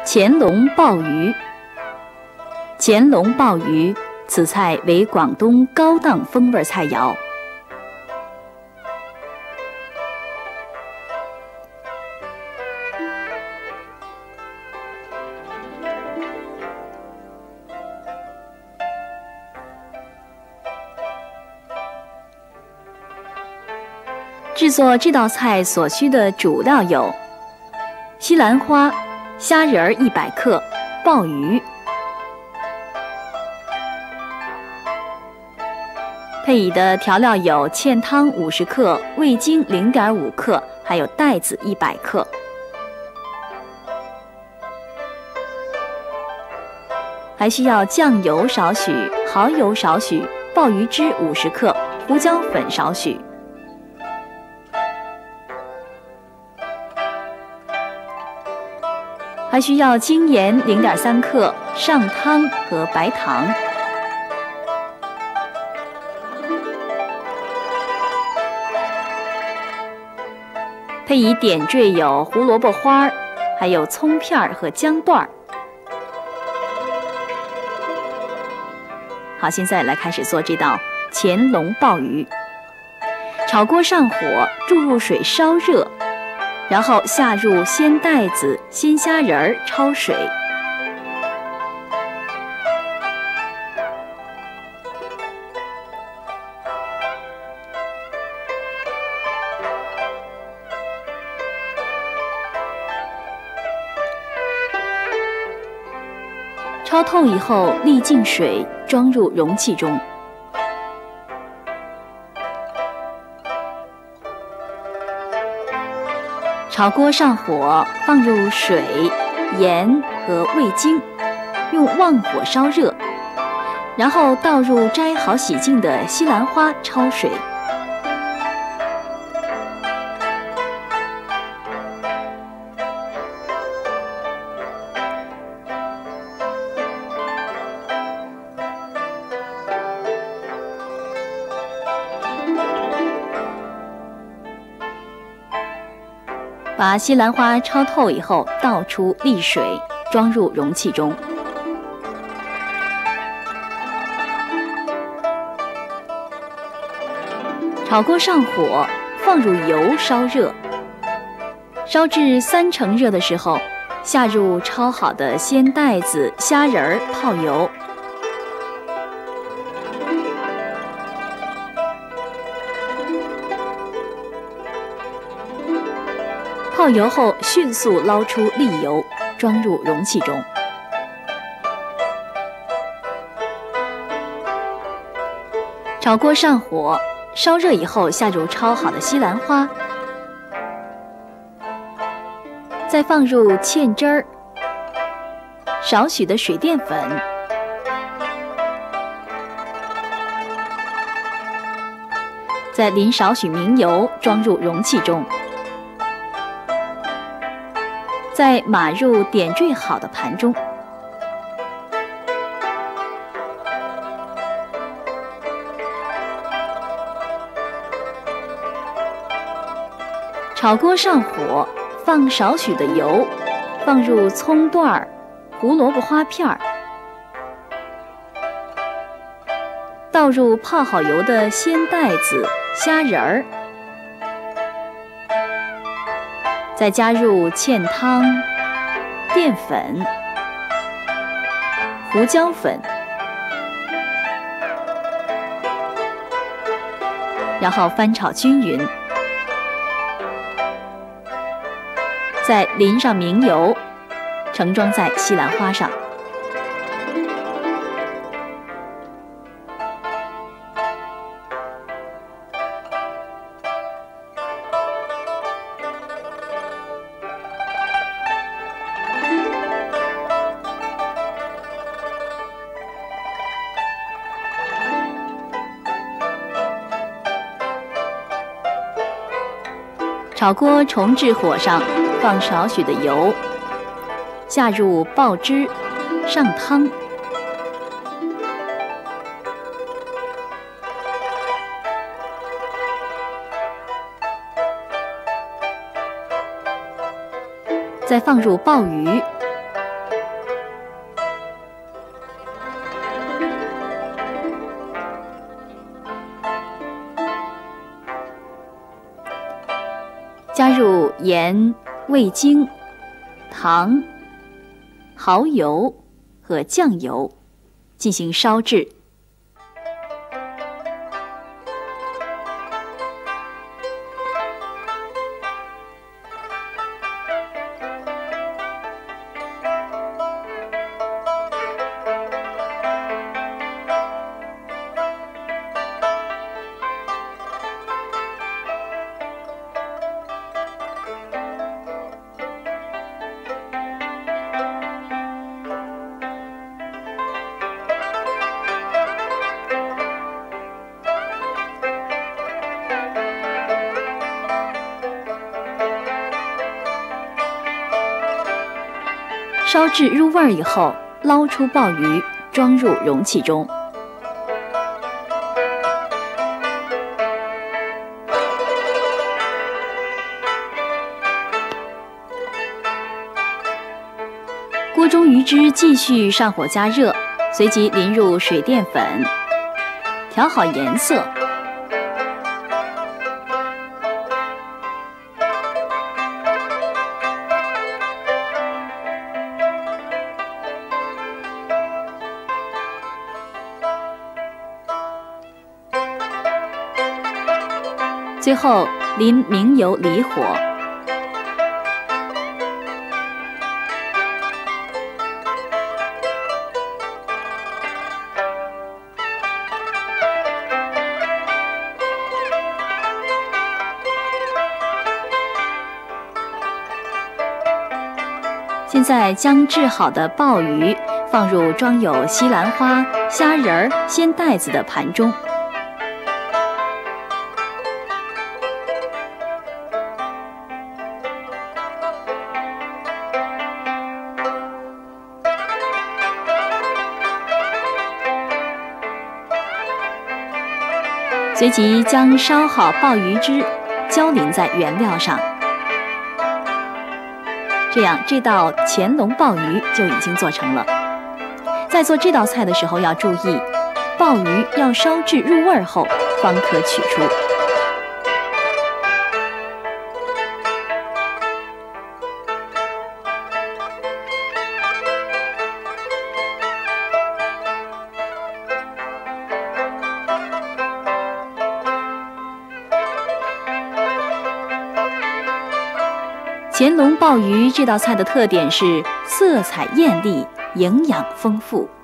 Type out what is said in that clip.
乾隆鲍鱼。乾隆鲍鱼，此菜为广东高档风味菜肴。制作这道菜所需的主料有：西兰花、虾仁100克、鲍鱼。配以的调料有芡汤50克、味精0.5克，还有带子100克。还需要酱油少许、蚝油少许、鲍鱼汁50克、胡椒粉少许。还需要精盐0.3克、上汤和白糖。配以点缀有胡萝卜花，还有葱片和姜段。好，现在来开始做这道乾隆鲍鱼。炒锅上火，注入水烧热，然后下入鲜带子、鲜虾仁焯水。焯透以后，沥净水，装入容器中。炒锅上火，放入水、盐和味精，用旺火烧热，然后倒入摘好洗净的西兰花焯水。把西兰花焯透以后，倒出沥水，装入容器中。炒锅上火，放入油烧热，烧至3成热的时候，下入焯好的鲜带子、虾仁泡油。泡油后，迅速捞出沥油，装入容器中。炒锅上火，烧热以后，下入焯好的西兰花，再放入芡汁儿、少许的水淀粉，再淋少许明油，装入容器中。再码入点缀好的盘中。炒锅上火，放少许的油，放入葱段、胡萝卜花片，倒入泡好油的鲜带子、虾仁儿。再加入芡汤、淀粉、胡椒粉，然后翻炒均匀，再淋上明油，盛装在西兰花上。炒锅重置火上，放少许的油，下入鲍汁，上汤，再放入鲍鱼， 加入盐、味精、糖、蚝油和酱油，进行烧制。烧至入味儿以后，捞出鲍鱼，装入容器中。锅中鱼汁继续上火加热，随即淋入水淀粉，调好颜色。最后淋明油离火。现在将制好的鲍鱼放入装有西兰花、虾仁儿、鲜带子的盘中。随即将烧好鲍鱼汁浇淋在原料上，这样这道乾隆鲍鱼就已经做成了。在做这道菜的时候要注意，鲍鱼要烧至入味后方可取出。乾隆鲍鱼这道菜的特点是色彩艳丽、营养丰富。